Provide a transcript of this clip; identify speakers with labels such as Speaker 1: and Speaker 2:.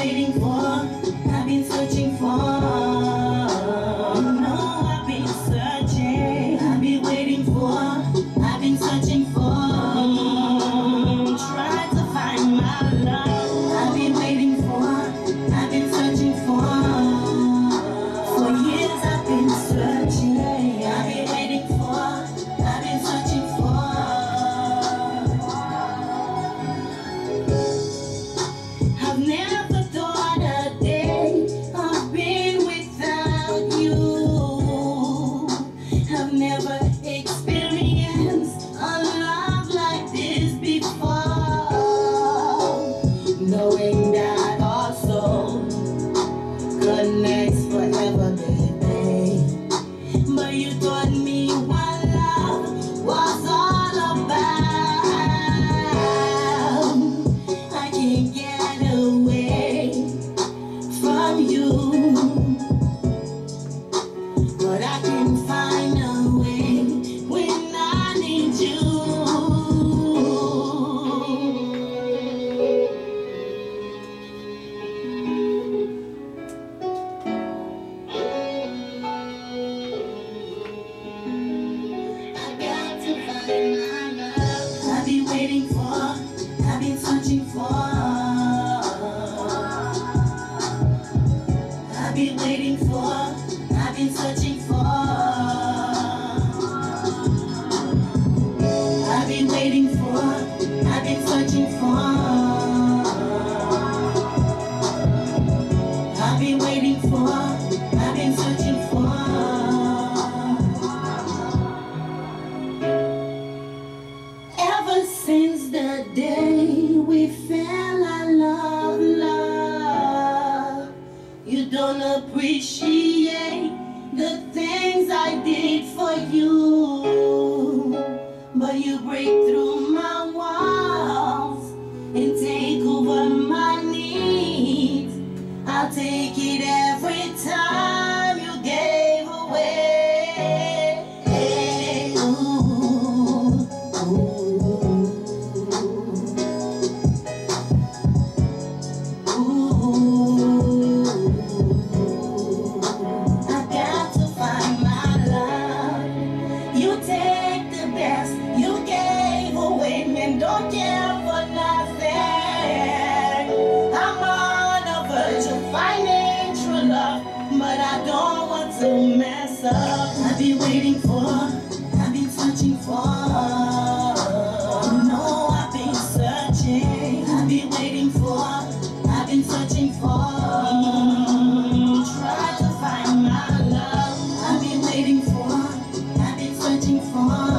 Speaker 1: waiting for, I've been searching for. No, I've been searching, I've been waiting for, I've been searching for. Try to find my love. I've been waiting for, I've been searching for. For years I've been searching, I've been waiting for, I've been searching for. I've never thought a day I've been without you. I've never experienced a love like this before. Knowing that our soul connects forever, baby. But you taught me what love was all about. I can't get away from you, but I can find a way when I need you. I got to find my love. I've been waiting for, I've been searching for. I've been waiting for, I've been searching for. I've been waiting for, I've been searching for. I've been waiting for, I've been searching for. Ever since the day we fell, I love. You don't appreciate the things I did for you, but you break through my walls and take over my needs. I'll take it every time you gave away. Ooh, ooh. I got to find my love. You take the best you gave away, and don't care for nothing. I'm on the verge of finding true love, but I don't want to mess up. I've been waiting for, I've been searching for. No, I've been searching, I've been waiting for, I've been searching for. Try to find my love. I've been waiting for, I've been searching for.